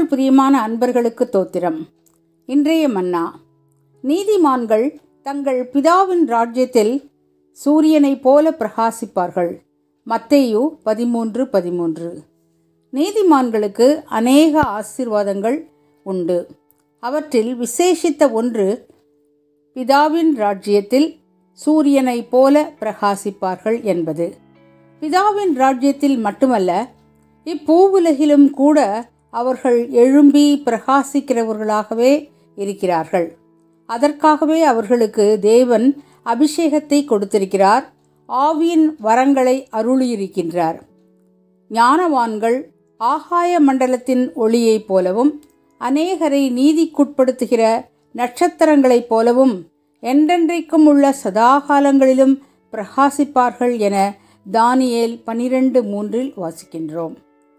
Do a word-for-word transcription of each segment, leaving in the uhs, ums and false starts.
பிரியமான அன்பர்களுக்கு தோத்திரம். இன்றைய மன்னா. நீதிமான்கள் தங்கள் பிதாவின் ராஜ்யத்தில் சூரியனைப் போல பிரகாசிப்பார்கள். மத்தேயு பதிமூன்று பதிமூன்று. நீதிமான்களுக்கு அநேக ஆசீர்வாதங்கள் உண்டு. அவற்றில் விசேஷித்த ஒன்று பிதாவின் ராஜ்யத்தில் சூரியனைப் போல பிரகாசிப்பார்கள் என்பது. பிதாவின் ராஜ்யத்தில் மட்டுமல்ல, இப்பூவுலகிலும் கூட அவர்கள் எழும்பி பிரகாசிக்கிறவர்களாகவே இருக்கிறார்கள். அதற்காகவே அவர்களுக்கு தேவன் அபிஷேகத்தை கொடுத்திருக்கிறார், ஆவியின் வரங்களை அருளியிருக்கின்றார். ஞானவான்கள் ஆகாய மண்டலத்தின் ஒளியைப் போலவும் அநேகரை நீதிக்குட்படுத்துகிற நட்சத்திரங்களைப் போலவும் என்றென்றைக்கும் உள்ள சதாகாலங்களிலும் பிரகாசிப்பார்கள் என தானியேல் பனிரெண்டு மூன்றில் வாசிக்கின்றோம்.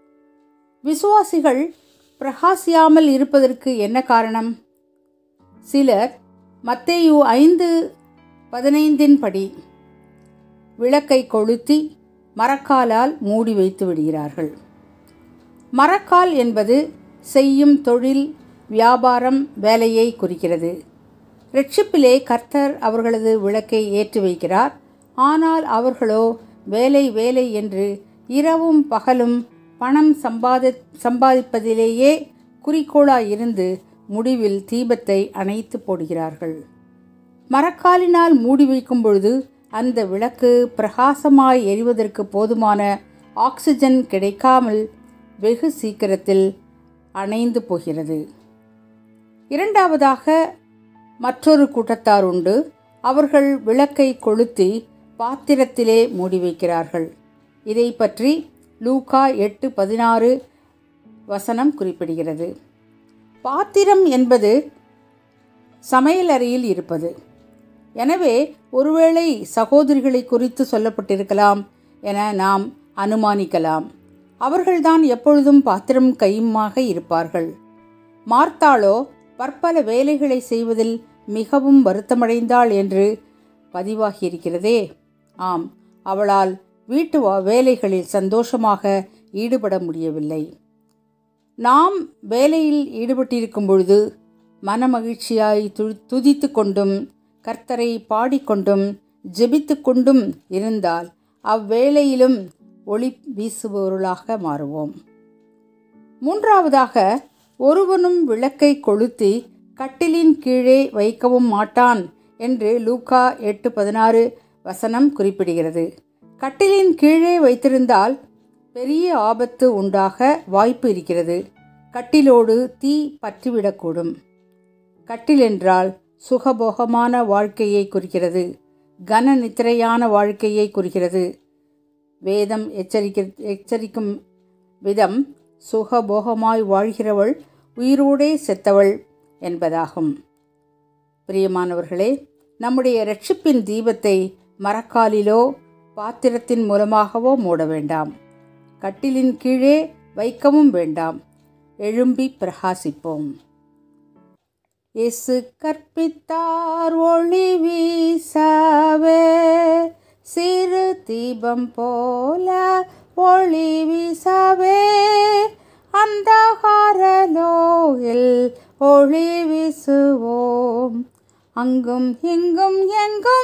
விசுவாசிகள் பிரகாசியாமல் இருப்பதற்கு என்ன காரணம்? சிலர் மத்தேயு ஐந்து பதினைந்தின் படி விளக்கை கொளுத்தி மரக்காலால் மூடி வைத்து விடுகிறார்கள். மரக்கால் என்பது செய்யும் தொழில், வியாபாரம், வேலையை குறிக்கிறது. இரட்சிப்பிலே கர்த்தர் அவர்களது விளக்கை ஏற்றி வைக்கிறார். ஆனால் அவர்களோ வேலை வேலை என்று இரவும் பகலும் பணம் சம்பாதி சம்பாதிப்பதிலேயே குறிக்கோளாயிருந்து முடிவில் தீபத்தை அணைத்து போடுகிறார்கள். மரக்காலினால் மூடி வைக்கும் பொழுது அந்த விளக்கு பிரகாசமாய் எரிவதற்கு போதுமான ஆக்சிஜன் கிடைக்காமல் வெகு சீக்கிரத்தில் அணைந்து போகிறது. இரண்டாவதாக மற்றொரு கூட்டத்தார் உண்டு. அவர்கள் விளக்கை கொளுத்தி பாத்திரத்திலே மூடி வைக்கிறார்கள். இதை பற்றி லூக்கா எட்டு பதினாறு வசனம் குறிப்பிடுகிறது. பாத்திரம் என்பது சமையலறையில் இருப்பது. எனவே ஒருவேளை சகோதரிகளை குறித்து சொல்லப்பட்டிருக்கலாம் என நாம் அனுமானிக்கலாம். அவர்கள்தான் எப்பொழுதும் பாத்திரம் கையுமாக இருப்பார்கள். மார்த்தாளோ பற்பல வேலைகளை செய்வதில் மிகவும் வருத்தமடைந்தாள் என்று பதிவாகியிருக்கிறதே. ஆம், அவளால் வீட்டு வேலைகளில் சந்தோஷமாக ஈடுபட முடியவில்லை. நாம் வேலையில் ஈடுபட்டிருக்கும் பொழுது மனமகிழ்ச்சியாய் து துதித்து கொண்டும் கர்த்தரை பாடிக்கொண்டும் ஜெபித்து கொண்டும் இருந்தால் அவ்வேளையிலும் ஒளி வீசுபவர்களாக மாறுவோம். மூன்றாவதாக, ஒருவனும் விளக்கை கொளுத்தி கட்டிலின் கீழே வைக்கவும் மாட்டான் என்று லூக்கா எட்டு பதினாறு வசனம் குறிப்பிடுகிறது. கட்டிலின் கீழே வைத்திருந்தால் பெரிய ஆபத்து உண்டாக வாய்ப்பு இருக்கிறது. கட்டிலோடு தீ பற்றிவிடக்கூடும். கட்டில் என்றால் சுகபோகமான வாழ்க்கையை குறிக்கிறது. கன நித்திரையான வாழ்க்கையை குறிக்கிறது. வேதம் எச்சரிக்க எச்சரிக்கும் விதம் சுகபோகமாய் வாழ்கிறவள் உயிரோடே செத்தவள் என்பதாகும். பிரியமானவர்களே, நம்முடைய இரட்சிப்பின் தீபத்தை மரக்காலிலோ பாத்திரத்தின் மூலமாகவோ மூட வேண்டாம். கட்டிலின் கீழே வைக்கவும் வேண்டாம். எழும்பி பிரகாசிப்போம். இயேசு கற்பித்தார் ஒளி வீசவே, சிறு தீபம் போல ஒளி வீசவே, அந்தகாரலோகில் ஒளி வீசுவோம், அங்கும் இங்கும் எங்கும்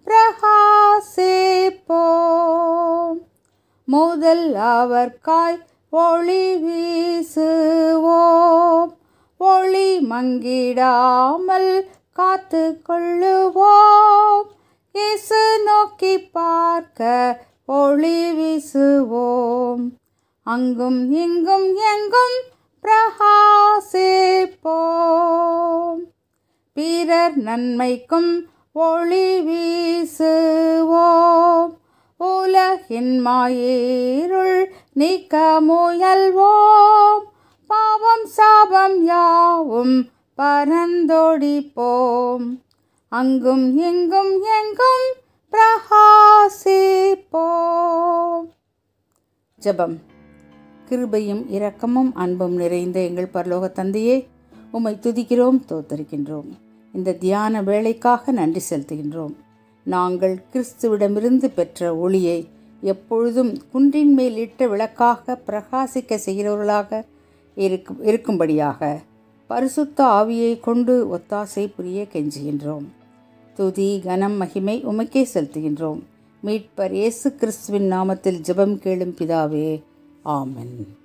பிரகாசிப்போம். முதல் அவர்காய் ஒளி வீசுவோம், ஒளி மங்கிடாமல் காத்து கொள்ளுவோம், இயேசு நோக்கி பார்க்க ஒளி வீசுவோம், அங்கும் இங்கும் எங்கும் பிரகாசிப்போம். பிறர் நன்மைக்கும் ஒளி வீசுவோம், உலகின் மாயிருள் நீக்க முயல்வோம், பாவம் சாபம் யாவும் பரந்தோடிப்போம், அங்கும் இங்கும் எங்கும் பிரகாசிப்போம். ஜெபம். கிருபையும் இரக்கமும் அன்பும் நிறைந்த எங்கள் பரலோக தந்தையே, உம்மை துதிக்கிறோம், தோத்தரிக்கின்றோம். இந்த தியான வேளைக்காக நன்றி செலுத்துகின்றோம். நாங்கள் கிறிஸ்துவிடமிருந்து பெற்ற ஒளியை எப்பொழுதும் குன்றின் மேல் இட்ட விளக்காக பிரகாசிக்க செய்கிறவர்களாக இருக்கும் இருக்கும்படியாக பரிசுத்த ஆவியை கொண்டு ஒத்தாசை புரிய கெஞ்சுகின்றோம். துதி கனம் மகிமை உமக்கே செலுத்துகின்றோம். மீட்பர் இயேசு கிறிஸ்துவின் நாமத்தில் ஜெபம் கேளும் பிதாவே, ஆமென்.